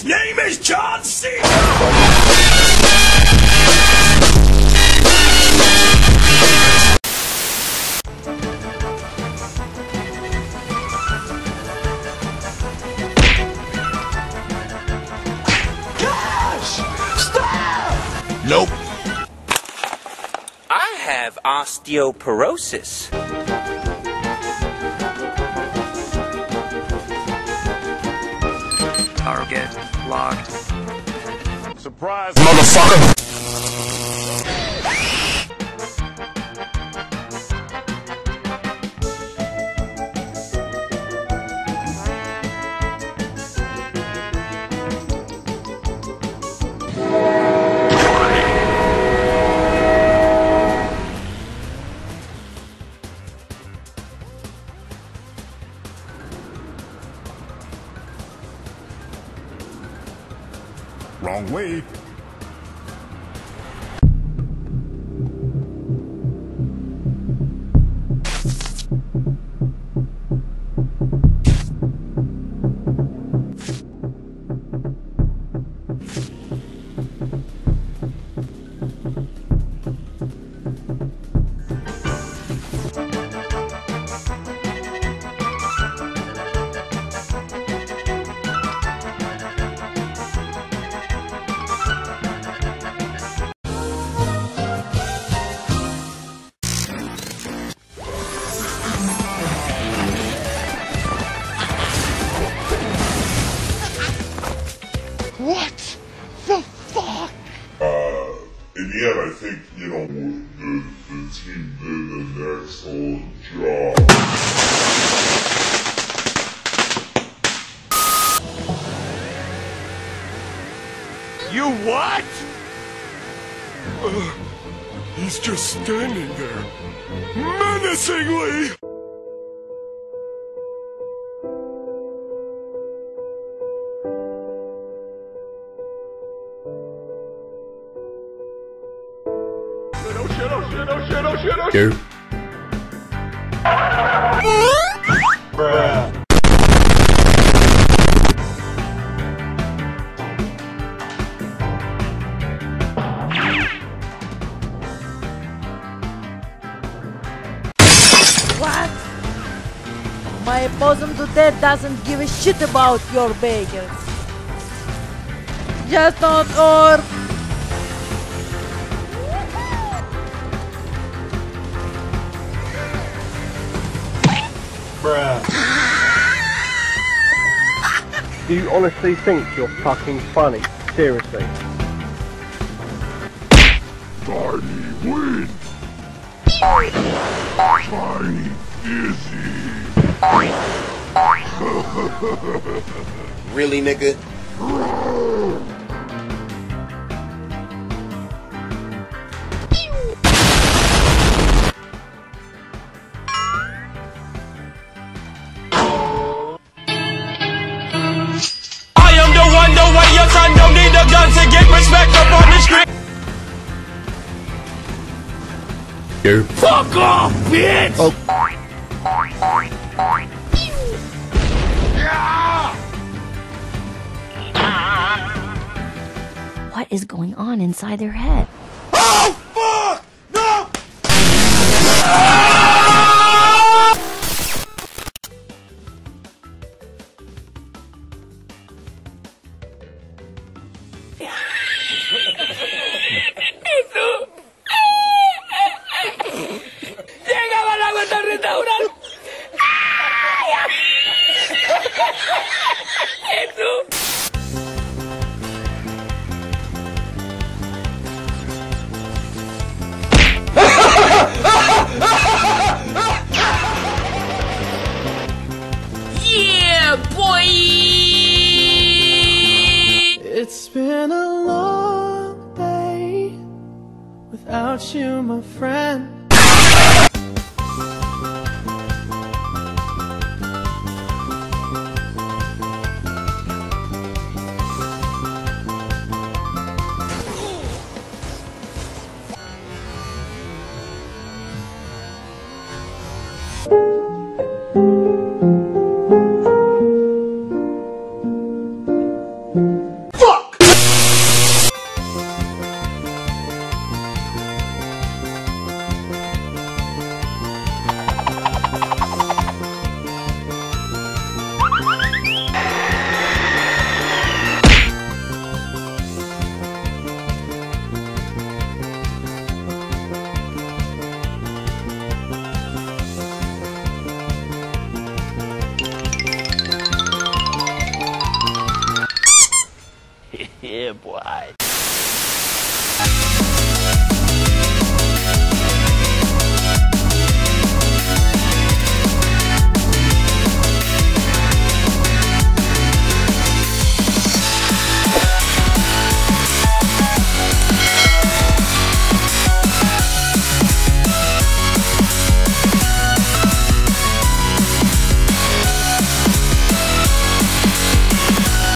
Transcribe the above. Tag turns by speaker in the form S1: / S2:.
S1: His name is John Cena!
S2: Nope.
S3: I have osteoporosis.
S4: Target locked.
S2: Surprise, motherfucker! Wrong way.
S5: What the fuck?
S6: In the end, I think, you know, the team did an excellent job.
S5: You what? He's just standing there, menacingly!
S2: Go.
S5: Bruh.
S7: What? My bosom to death doesn't give a shit about your bagels. Just don't or
S5: Bruh.
S8: Do you honestly think you're fucking funny? Seriously.
S6: Tiny win. Tiny dizzy.
S2: Really, nigga?
S1: Your son don't need a gun to get respect up on the street.
S2: Go.
S1: Fuck off, bitch!
S2: Oh.
S9: What is going on inside their head?
S1: Oh, fuck! No! Llegaba la vuelta al restaurante. Yeah, boy!
S10: It's been a long day without you, my friend.